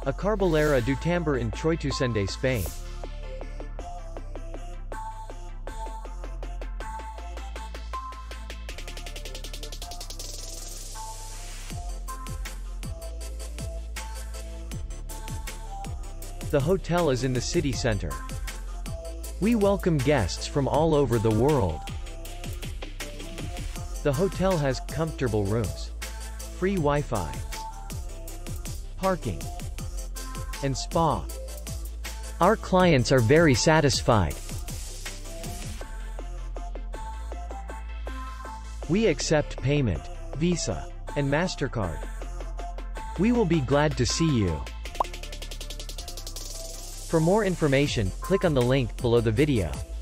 A Carballeira do Tambre in Troitosende, Spain. The hotel is in the city center. We welcome guests from all over the world. The hotel has comfortable rooms, free Wi-Fi, parking, and spa. Our clients are very satisfied. We accept payment, Visa, and MasterCard. We will be glad to see you. For more information, click on the link below the video.